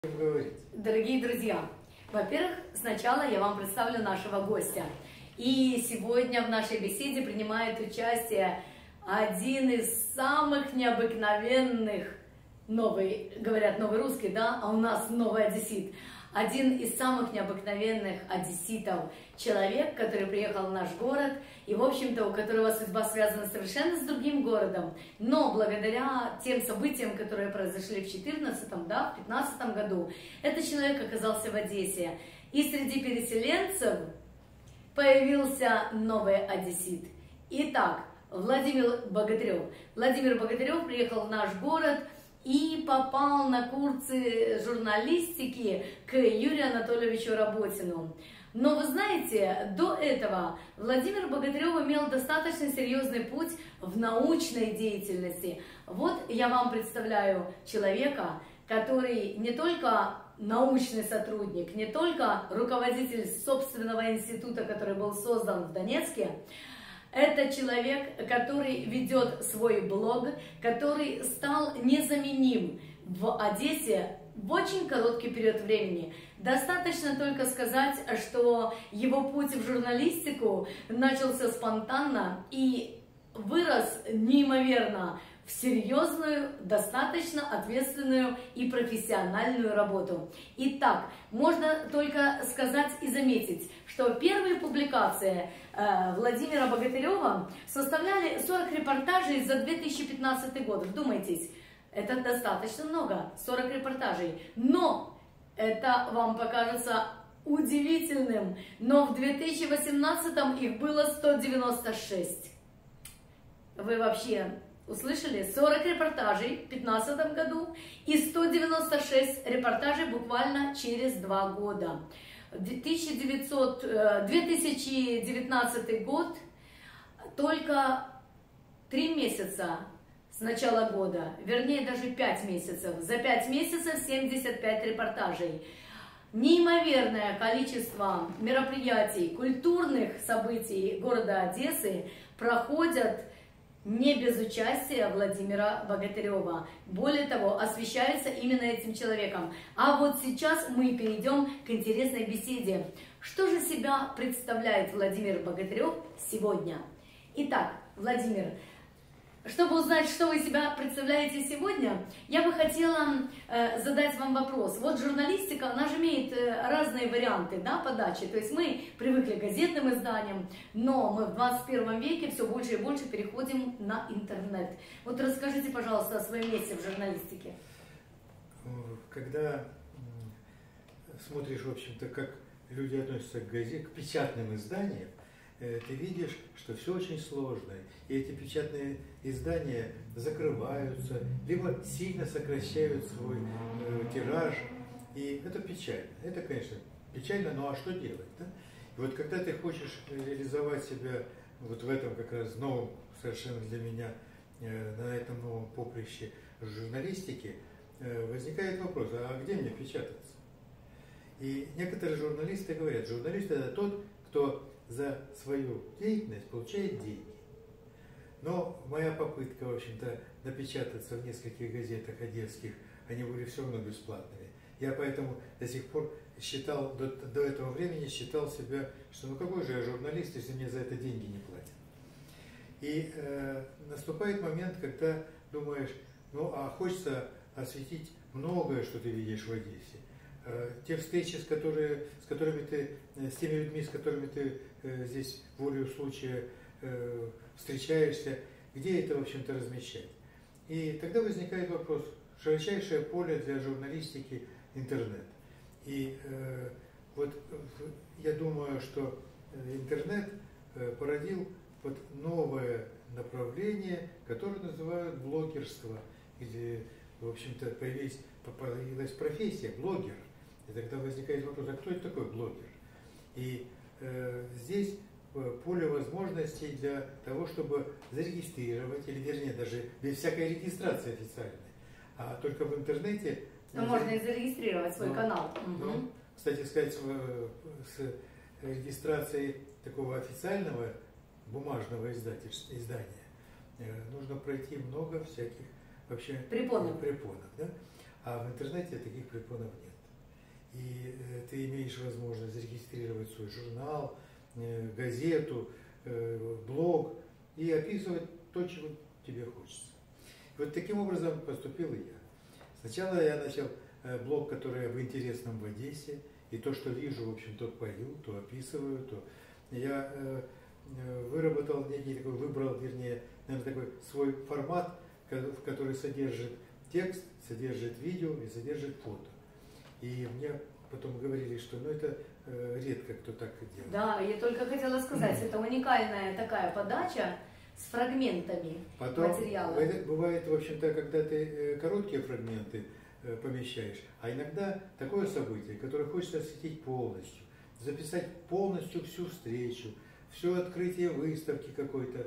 Говорить. Дорогие друзья, во-первых, сначала я вам представлю нашего гостя. И сегодня в нашей беседе принимает участие один из самых необыкновенных, говорят новый русский, да, а у нас новый одессит. Один из самых необыкновенных одесситов, человек, который приехал в наш город, и, в общем-то, у которого судьба связана совершенно с другим городом, но благодаря тем событиям, которые произошли в 2014, да, в 2015 году, этот человек оказался в Одессе. И среди переселенцев появился новый одессит. Итак, Владимир Богатырев. Владимир Богатырев приехал в наш город и попал на курсы журналистики к Юрию Анатольевичу Работину. Но вы знаете, до этого Владимир Богатырев имел достаточно серьезный путь в научной деятельности. Вот я вам представляю человека, который не только научный сотрудник, не только руководитель собственного института, который был создан в Донецке. Это человек, который ведет свой блог, который стал незаменим в Одессе в очень короткий период времени. Достаточно только сказать, что его путь в журналистику начался спонтанно и вырос неимоверно в серьезную, достаточно ответственную и профессиональную работу. Итак, можно только сказать и заметить, что первые публикации Владимира Богатырева составляли 40 репортажей за 2015 год. Вдумайтесь, это достаточно много, 40 репортажей. Но это вам покажется удивительным, но в 2018 их было 196. Вы вообще услышали? 40 репортажей в 2015 году и 196 репортажей буквально через 2 года. 2019 год, только 3 месяца с начала года, вернее даже 5 месяцев. За 5 месяцев 75 репортажей. Неимоверное количество мероприятий, культурных событий города Одессы проходят не без участия Владимира Богатырева. Более того, освещается именно этим человеком. А вот сейчас мы перейдем к интересной беседе. Что же себя представляет Владимир Богатырев сегодня? Итак, Владимир, чтобы узнать, что вы себя представляете сегодня, я бы хотела задать вам вопрос. Вот журналистика, она же имеет разные варианты, да, подачи. То есть мы привыкли к газетным изданиям, но мы в 21 веке все больше и больше переходим на интернет. Вот расскажите, пожалуйста, о своем месте в журналистике. Когда смотришь, в общем-то, как люди относятся к газете, к печатным изданиям, ты видишь, что все очень сложно. И эти печатные издания закрываются, либо сильно сокращают свой тираж. И это печально. Это, конечно, печально, но а что делать? Да? И вот когда ты хочешь реализовать себя вот в этом как раз новом, совершенно для меня, на этом новом поприще журналистики, возникает вопрос, а где мне печататься? И некоторые журналисты говорят, журналист это тот, кто за свою деятельность получает деньги. Но моя попытка, в общем-то, напечататься в нескольких газетах одесских, они были все равно бесплатными. Я поэтому до сих пор считал, до этого времени считал себя, что ну какой же я журналист, если мне за это деньги не платят. И наступает момент, когда думаешь, ну а хочется осветить многое, что ты видишь в Одессе. Те встречи, с теми людьми, с которыми ты здесь волею случая встречаешься, где это, в общем-то, размещать? И тогда возникает вопрос, широчайшее поле для журналистики – интернет. И вот я думаю, что интернет породил вот новое направление, которое называют блогерство, где, в общем-то, появилась профессия – блогер. И тогда возникает вопрос, а кто это такой блогер? И здесь поле возможностей для того, чтобы зарегистрировать, или вернее, даже без всякой регистрации официальной, а только в интернете. Но можно и зарегистрировать свой канал. Кстати сказать, с регистрацией такого официального бумажного издания нужно пройти много всяких вообще препонов, да? А в интернете таких препонов нет. и ты имеешь возможность зарегистрировать свой журнал, газету, блог и описывать то, чего тебе хочется. И вот таким образом поступил и я. Сначала я начал блог, который об интересном в Одессе, и то, что вижу, в общем, то пою, то описываю, то я выработал некий такой, выбрал, вернее, наверное, такой свой формат, который содержит текст, содержит видео и содержит фото. И мне потом говорили, что это редко кто так делает. Да, я только хотела сказать, это уникальная такая подача с фрагментами материала. Бывает, в общем-то, когда ты короткие фрагменты помещаешь, а иногда такое событие, которое хочется осветить полностью, записать полностью всю встречу, все открытие выставки какой-то.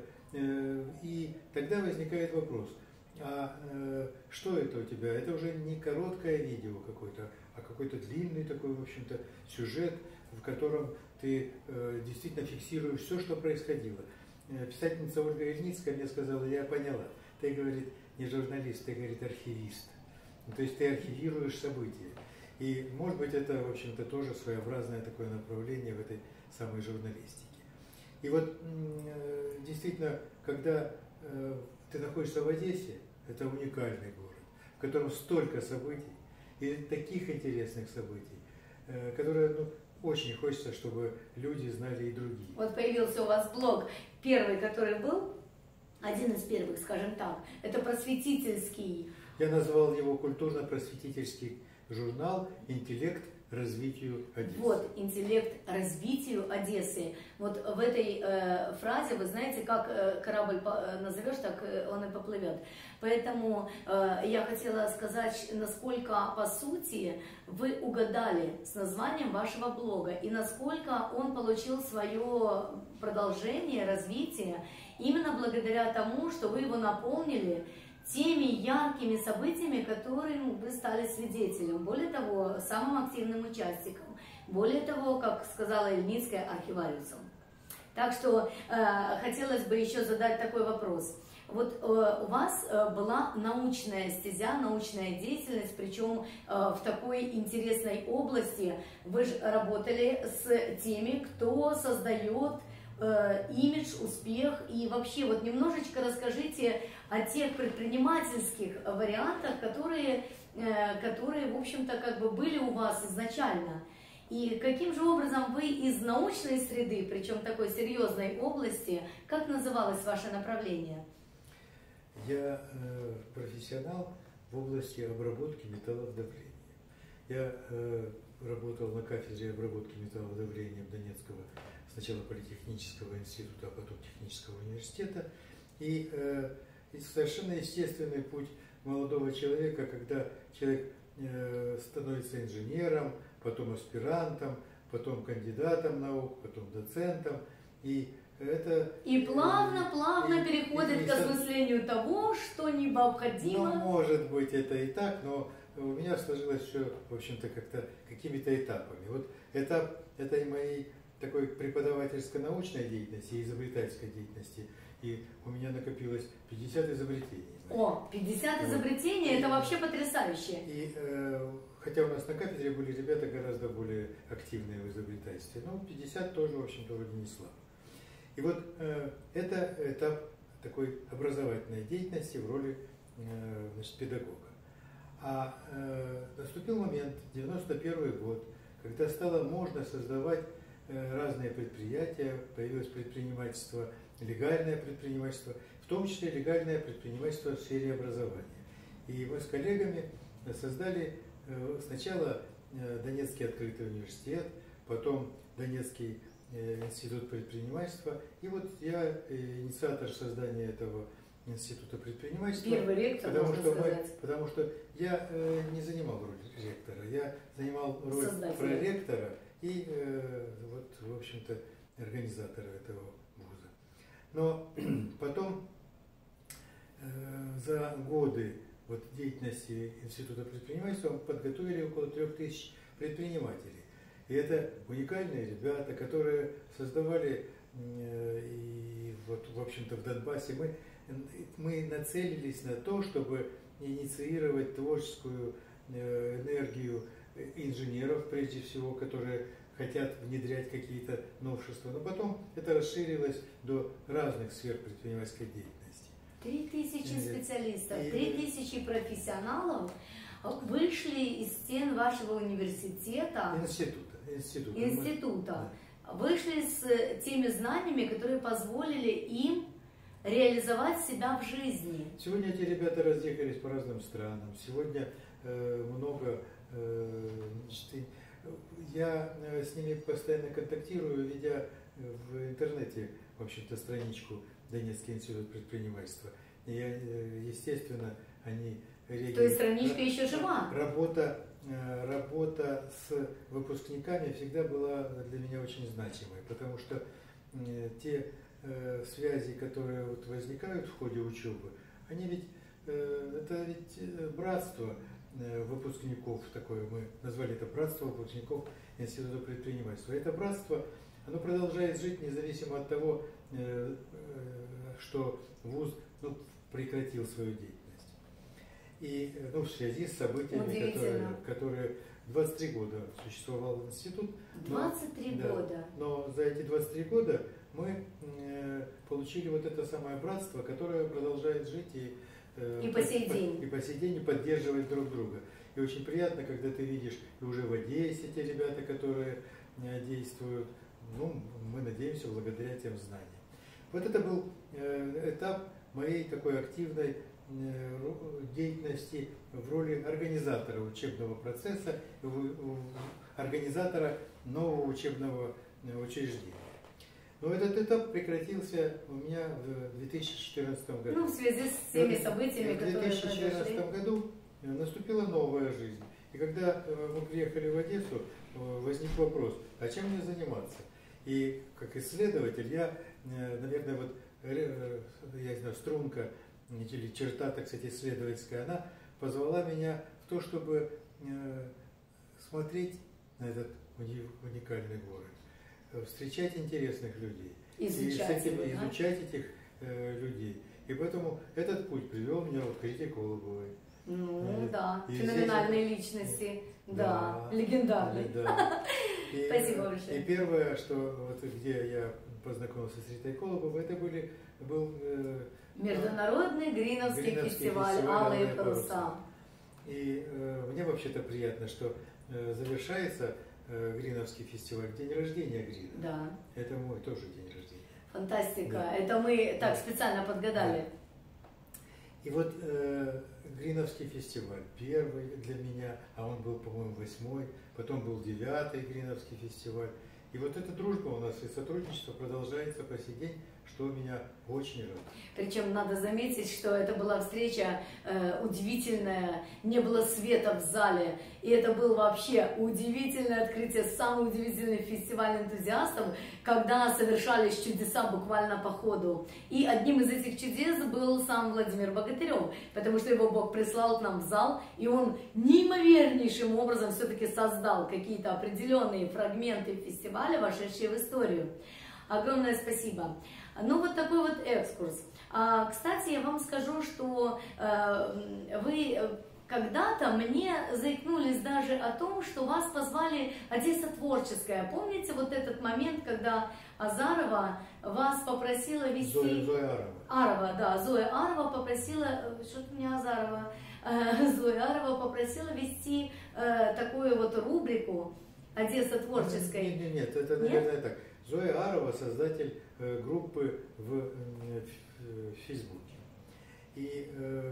И тогда возникает вопрос, а что это у тебя? Это уже не короткое видео какое-то, а какой-то длинный такой, в общем-то, сюжет, в котором ты действительно фиксируешь все, что происходило. Писательница Ольга Ильницкая мне сказала, я поняла, ты, говорит, не журналист, ты, говорит, архивист. То есть ты архивируешь события. И, может быть, это, в общем-то, тоже своеобразное такое направление в этой самой журналистике. И вот действительно, когда ты находишься в Одессе, это уникальный город, в котором столько событий, и таких интересных событий, которые очень хочется, чтобы люди знали и другие. Вот появился у вас блог, первый, который был, один из первых, скажем так, это просветительский. Я назвал его культурно-просветительский журнал «Интеллект развитию Одессы». Вот, «Интеллект развитию Одессы». Вот в этой фразе, вы знаете, как корабль назовешь, так он и поплывет. Поэтому я хотела сказать, насколько, по сути, вы угадали с названием вашего блога, и насколько он получил свое продолжение, развитие, именно благодаря тому, что вы его наполнили теми яркими событиями, которым вы стали свидетелем. Более того, самым активным участником. Более того, как сказала Ильницкая, архивариусом. Так что хотелось бы еще задать такой вопрос. Вот у вас была научная стезя, научная деятельность, причем в такой интересной области. Вы же работали с теми, кто создает имидж, успех. И вообще, вот немножечко расскажите о тех предпринимательских вариантах, которые в общем-то, как бы были у вас изначально. И каким же образом вы из научной среды, причем такой серьезной области, как называлось ваше направление? Я профессионал в области обработки металлов давления. Я работал на кафедре обработки металлов давления Донецкого, сначала политехнического института, а потом технического университета. И совершенно естественный путь молодого человека, когда человек становится инженером, потом аспирантом, потом кандидатом наук, потом доцентом. И плавно переходит к осмыслению того, что необходимо. Ну, может быть, это и так, но у меня сложилось все, в общем-то, как-то какими-то этапами. Вот этап этой моей такой преподавательско-научной деятельности и изобретательской деятельности, и у меня накопилось 50 изобретений. О, 50 изобретений, это вообще потрясающе. И хотя у нас на кафедре были ребята гораздо более активные в изобретательстве, но 50 тоже, в общем-то, вроде не слабо. И вот это этап такой образовательной деятельности в роли педагога. А наступил момент, 91 год, когда стало можно создавать разные предприятия, появилось предпринимательство, легальное предпринимательство, в том числе легальное предпринимательство в сфере образования. И мы с коллегами создали сначала Донецкий открытый университет, потом Донецкий институт предпринимательства. И вот я инициатор создания этого института предпринимательства. Первый ректор, потому что я не занимал роль ректора, я занимал роль проректора и, вот, в общем-то, организатора этого вуза. Но потом, за годы вот, деятельности института предпринимательства мы подготовили около 3000 предпринимателей. И это уникальные ребята, которые создавали, и вот, в общем-то, в Донбассе мы нацелились на то, чтобы инициировать творческую энергию инженеров, прежде всего, которые хотят внедрять какие-то новшества. Но потом это расширилось до разных сфер предпринимательской деятельности. 3000 специалистов, 3000 профессионалов вышли из стен вашего университета. Института. Да. Вышли с теми знаниями, которые позволили им реализовать себя в жизни. Сегодня эти ребята разъехались по разным странам. Сегодня много... Я с ними постоянно контактирую, ведя в интернете, в общем-то, страничку Донецкий институт предпринимательства. И я, естественно, они реагируют. То есть страничка еще жива? Работа с выпускниками всегда была для меня очень значимой, потому что те связи, которые вот возникают в ходе учебы, они ведь, это ведь братство выпускников, такое мы назвали это братство выпускников Института предпринимательства. Это братство, оно продолжает жить независимо от того, что вуз прекратил свою деятельность. И в связи с событиями, которые 23 года существовал институт. 23 года. Но за эти 23 года мы получили вот это самое братство, которое продолжает жить и по сей день. И по сей день, и поддерживать друг друга. И очень приятно, когда ты видишь и уже в Одессе те ребята, которые действуют, мы надеемся, благодаря тем знаниям. Вот это был этап моей такой активной деятельности в роли организатора учебного процесса, организатора нового учебного учреждения. Но этот этап прекратился у меня в 2014 году. В связи с теми событиями, которые произошли. В 2014 году наступила новая жизнь. И когда мы приехали в Одессу, возник вопрос, а чем мне заниматься? И как исследователь я, наверное, я знаю, струнка или черта, так сказать, исследовательская, она позвала меня в то, чтобы смотреть на этот уникальный город, встречать интересных людей, изучать этих людей. И поэтому этот путь привел меня к Рите Колобовой. Феноменальные личности, легендарные. Спасибо большое. И первое, где я познакомился с Ритой Колобовой, это был Международный Гриновский фестиваль «Алые паруса». И мне вообще-то приятно, что завершается Гриновский фестиваль в день рождения Грина. Да. Это мой тоже день рождения. Фантастика. Да. Это мы так специально подгадали. Да. И вот Гриновский фестиваль первый для меня, а он был, по-моему, 8-й, потом был 9-й Гриновский фестиваль. И вот эта дружба у нас и сотрудничество продолжается по сей день, что меня очень радует. Причем надо заметить, что это была встреча удивительная, не было света в зале, и это было вообще удивительное открытие, самый удивительный фестиваль энтузиастов, когда совершались чудеса буквально по ходу. И одним из этих чудес был сам Владимир Богатырев, потому что его Бог прислал к нам в зал, и он неимовернейшим образом все-таки создал какие-то определенные фрагменты фестиваля, вошедшие в историю. Огромное спасибо. Вот такой вот экскурс. Кстати, я вам скажу, что вы когда-то мне заикнулись даже о том, что вас позвали Одесса творческая. Помните вот этот момент, когда Азарова вас попросила вести... Зоя Арова. Зоя Арова попросила... Что-то мне Азарова... Зоя Арова попросила вести такую вот рубрику «Одесса творческая». Нет, это, наверное, так. Зоя Арова, создатель группы в Фейсбуке. И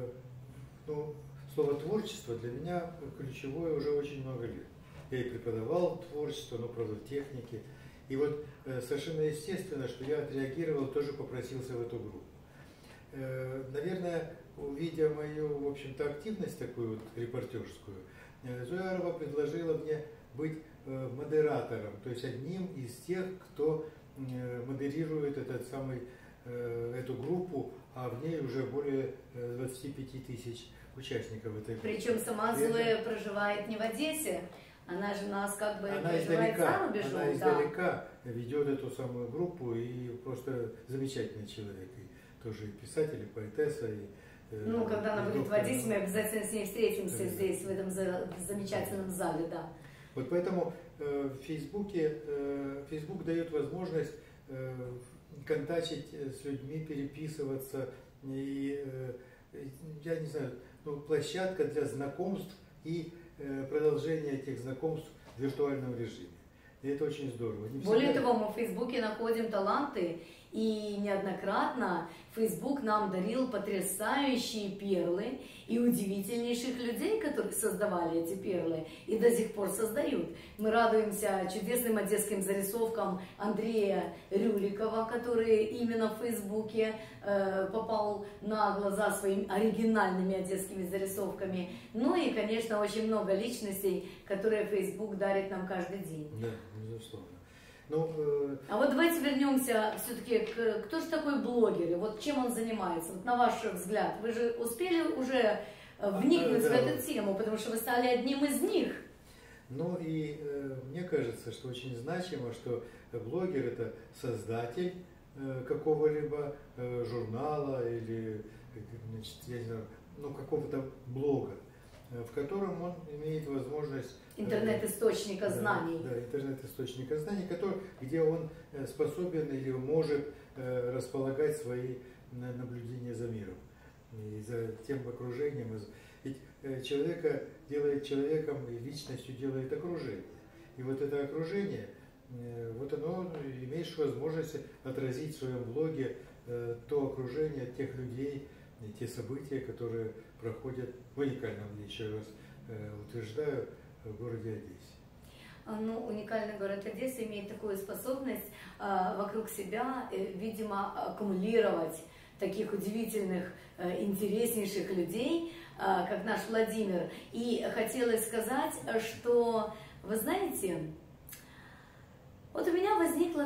слово творчество для меня ключевое уже очень много лет. Я и преподавал творчество, правда, в технике. И вот совершенно естественно, что я отреагировал, тоже попросился в эту группу. Наверное, увидя мою, в общем-то, активность такую вот репортерскую, Зоя Арова предложила мне быть модератором, то есть одним из тех, кто модерирует эту группу, а в ней уже более 25 тысяч участников этой группы. Причем сама Зоя проживает не в Одессе, она же нас проживает за рубежом. Она издалека ведет эту самую группу, и просто замечательный человек, и тоже и писатель, и поэтесса, и Ну, когда она будет водить, мы обязательно с ней встретимся здесь, в этом замечательном зале, да. Вот поэтому Facebook дает возможность контактить с людьми, переписываться, и, я не знаю, ну, площадка для знакомств и продолжения этих знакомств в виртуальном режиме. И это очень здорово. Более того, мы в Фейсбуке находим таланты, и неоднократно Facebook нам дарил потрясающие перлы и удивительнейших людей, которые создавали эти перлы и до сих пор создают. Мы радуемся чудесным одесским зарисовкам Андрея Рюрикова, который именно в Фейсбуке попал на глаза своими оригинальными одесскими зарисовками. Ну и, конечно, очень много личностей, которые Facebook дарит нам каждый день. Да, безусловно. Ну, А вот давайте вернемся все-таки к кто же такой блогер, и вот чем он занимается, вот на ваш взгляд. Вы же успели уже вникнуть в эту тему, потому что вы стали одним из них. Ну и мне кажется, что очень значимо, что блогер — это создатель какого-либо журнала или, значит, я не знаю, ну, какого-то блога, в котором он имеет возможность... Интернет-источника знаний. Да, интернет-источника знаний, где он способен или может располагать свои наблюдения за миром и за тем окружением. Ведь человека делает человеком, и личностью делает окружение. И вот это окружение, вот оно имеешь возможность отразить в своем блоге то окружение тех людей, те события, которые проходят в уникальном, еще раз утверждаю, в городе Одессе. Ну, уникальный город Одесса имеет такую способность вокруг себя, видимо, аккумулировать таких удивительных, интереснейших людей, как наш Владимир. И хотелось сказать, что, вы знаете, вот у меня возникло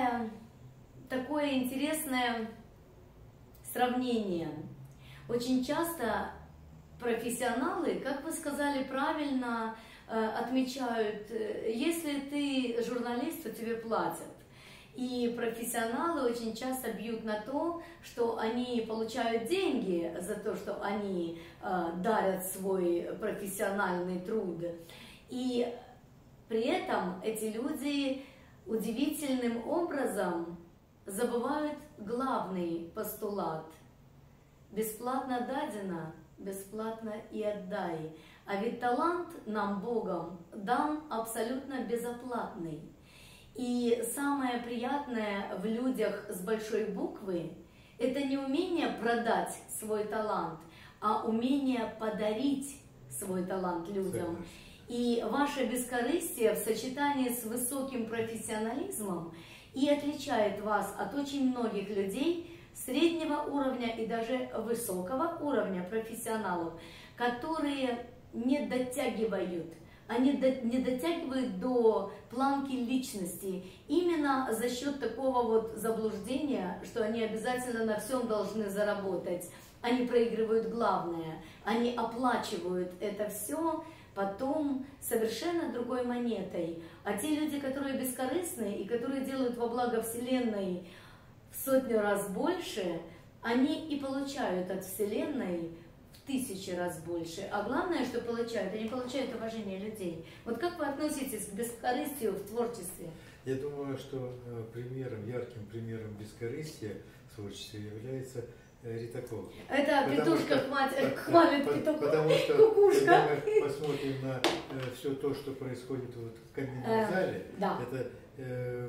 такое интересное сравнение. Очень часто профессионалы, как вы сказали правильно, отмечают, если ты журналист, то тебе платят. И профессионалы очень часто бьют на то, что они получают деньги за то, что они дарят свой профессиональный труд. И при этом эти люди удивительным образом забывают главный постулат. Бесплатно дадено, бесплатно и отдай. А ведь талант нам Богом дан абсолютно безоплатный. И самое приятное в людях с большой буквы – это не умение продать свой талант, а умение подарить свой талант людям. И ваше бескорыстие в сочетании с высоким профессионализмом и отличает вас от очень многих людей среднего уровня и даже высокого уровня профессионалов, которые не дотягивают, они не дотягивают до планки личности именно за счет такого вот заблуждения, что они обязательно на всем должны заработать. Они проигрывают главное, они оплачивают это все потом совершенно другой монетой. А те люди, которые бескорыстные и которые делают во благо Вселенной в 100 раз больше, они и получают от Вселенной в 1000 раз больше. А главное, что получают, они получают уважение людей. Вот как вы относитесь к бескорыстию в творчестве? Я думаю, что ярким примером бескорыстия в творчестве является Рита Колос. Это петушка хвалит петуха, потому что, кукушка. Когда мы посмотрим на все то, что происходит вот в каминном зале, да. Это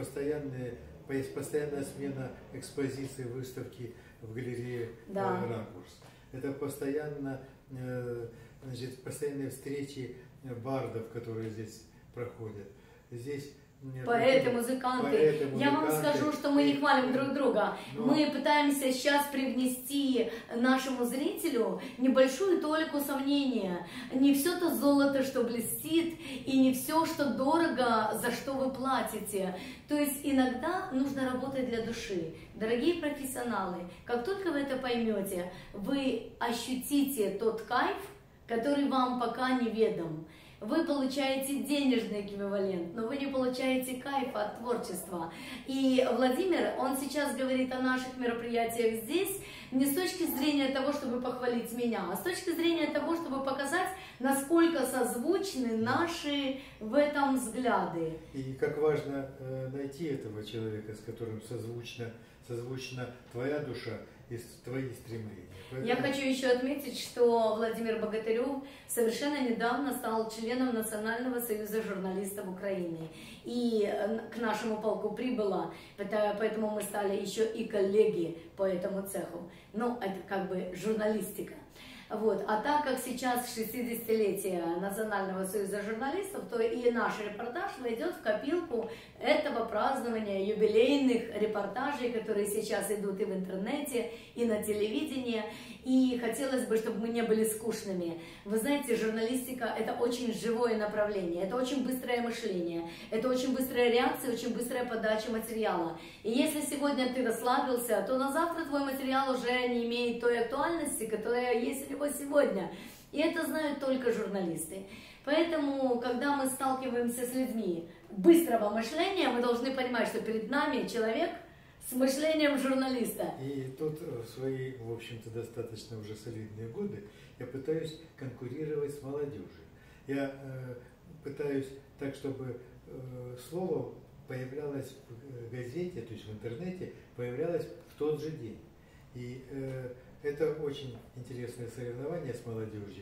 постоянная смена экспозиции, выставки в галерее «Ракурс». Это постоянные встречи бардов, которые здесь проходят. Здесь поэты, музыканты. Я вам скажу, что мы не хвалим друг друга. Мы пытаемся сейчас привнести нашему зрителю небольшую толику сомнения. Не все то золото, что блестит, и не все, что дорого, за что вы платите. То есть иногда нужно работать для души. Дорогие профессионалы, как только вы это поймете, вы ощутите тот кайф, который вам пока неведом. вы получаете денежный эквивалент, но вы не получаете кайфа от творчества. И Владимир, он сейчас говорит о наших мероприятиях здесь не с точки зрения того, чтобы похвалить меня, а с точки зрения того, чтобы показать, насколько созвучны наши в этом взгляды. И как важно найти этого человека, с которым созвучна твоя душа и твои стремления. Поэтому... Я хочу еще отметить, что Владимир Богатырев совершенно недавно стал членом Национального союза журналистов Украины. И к нашему полку прибыло, поэтому мы стали еще и коллеги по этому цеху. Ну, это как бы журналистика. Вот. А так как сейчас 60-летие Национального союза журналистов, то и наш репортаж войдет в копилку этого празднования юбилейных репортажей, которые сейчас идут и в интернете, и на телевидении. И хотелось бы, чтобы мы не были скучными. Вы знаете, журналистика – это очень живое направление, это очень быстрое мышление, это очень быстрая реакция, очень быстрая подача материала. И если сегодня ты расслабился, то на завтра твой материал уже не имеет той актуальности, которая есть у него сегодня. И это знают только журналисты. Поэтому, когда мы сталкиваемся с людьми быстрого мышления, мы должны понимать, что перед нами человек с мышлением журналиста. И тут в свои, в общем-то, достаточно уже солидные годы я пытаюсь конкурировать с молодежью. Я пытаюсь так, чтобы слово появлялось в газете, то есть в интернете, появлялось в тот же день. И это очень интересное соревнование с молодежью.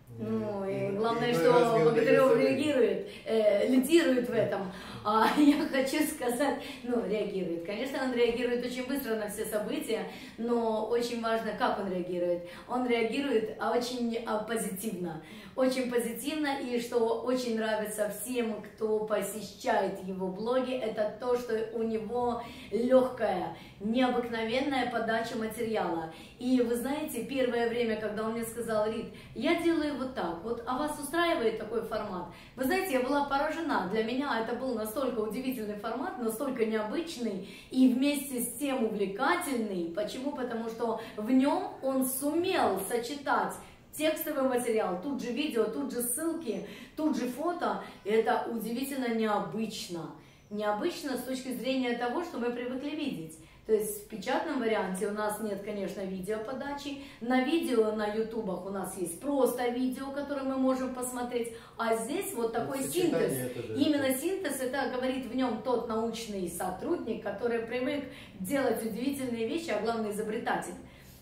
Ну, и главное, что Богатырев реагирует, лидирует в этом. А я хочу сказать, ну, реагирует. Конечно, он реагирует очень быстро на все события, но очень важно, как он реагирует. Он реагирует очень позитивно. Очень позитивно, и что очень нравится всем, кто посещает его блоги, это то, что у него легкая, необыкновенная подача материала. И вы знаете, первое время, когда он мне сказал: Рит, я делаю вот так, вот, а вас устраивает такой формат? Вы знаете, я была поражена. Для меня это был настолько удивительный формат, настолько необычный и вместе с тем увлекательный. Почему? Потому что в нем он сумел сочетать текстовый материал, тут же видео, тут же ссылки, тут же фото. Это удивительно необычно. Необычно с точки зрения того, что мы привыкли видеть. То есть в печатном варианте у нас нет, конечно, видеоподачи. На видео на ютубах у нас есть просто видео, которое мы можем посмотреть. А здесь вот такой синтез. Именно синтез, это говорит в нем тот научный сотрудник, который привык делать удивительные вещи, а главное изобретатель.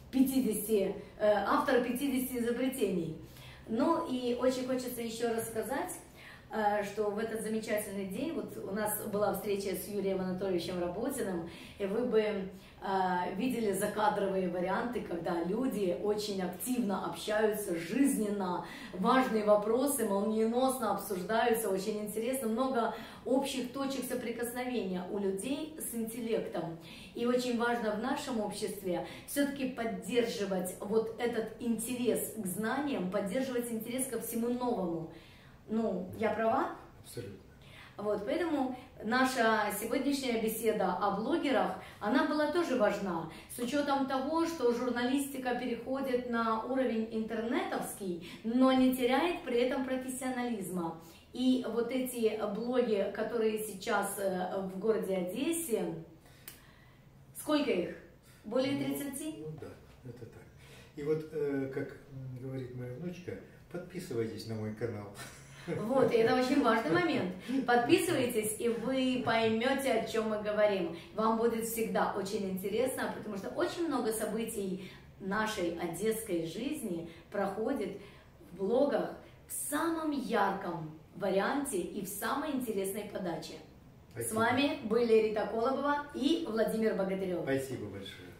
Автор 50 изобретений. Ну и очень хочется еще рассказать, что в этот замечательный день, вот у нас была встреча с Юрием Анатольевичем Работиным, и вы бы видели закадровые варианты, когда люди очень активно общаются, жизненно, важные вопросы молниеносно обсуждаются, очень интересно, много общих точек соприкосновения у людей с интеллектом. И очень важно в нашем обществе все-таки поддерживать вот этот интерес к знаниям, поддерживать интерес ко всему новому. Ну, я права? Абсолютно. Вот, поэтому наша сегодняшняя беседа о блогерах, она была тоже важна, с учетом того, что журналистика переходит на уровень интернетовский, но не теряет при этом профессионализма. И вот эти блоги, которые сейчас в городе Одессе, сколько их? Более 30? Ну да, это так. И вот, как говорит моя внучка, подписывайтесь на мой канал. Вот, и это очень важный момент. Подписывайтесь, и вы поймете, о чем мы говорим. Вам будет всегда очень интересно, потому что очень много событий нашей одесской жизни проходит в блогах в самом ярком варианте и в самой интересной подаче. Спасибо. С вами были Рита Колобова и Владимир Богатырев. Спасибо большое.